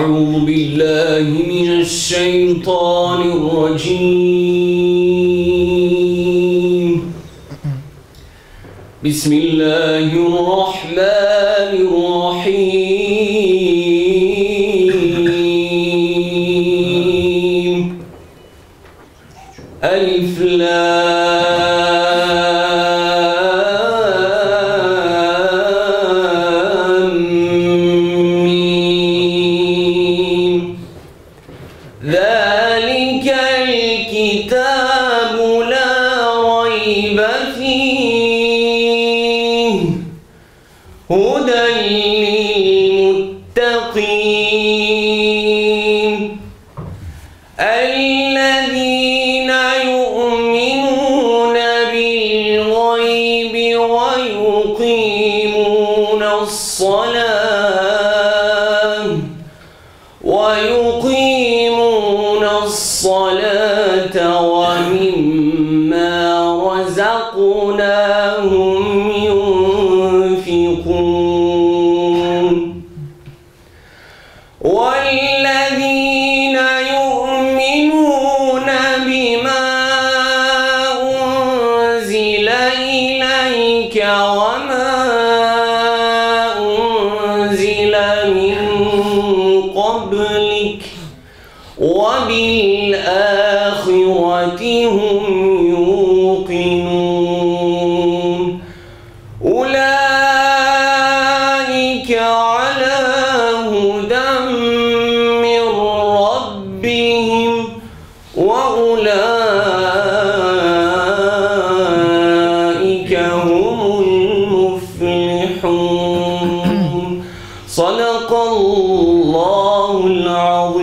أعوذ بالله من الشيطان الرجيم. بسم الله الرحمن الرحيم. ألف لام ميم. ذلك الكتاب لا ريب فيه هدى للمتقين الذين يؤمنون بالغيب ويقيمون الصلاة ومما رزقناهم ينفقون والذين يؤمنون بما أنزل إليك وما أنزل من قبلك وبالآخرة هم يوقنون أولئك على هدى من ربهم وأولئك هم المفلحون. صدق الله العظيم.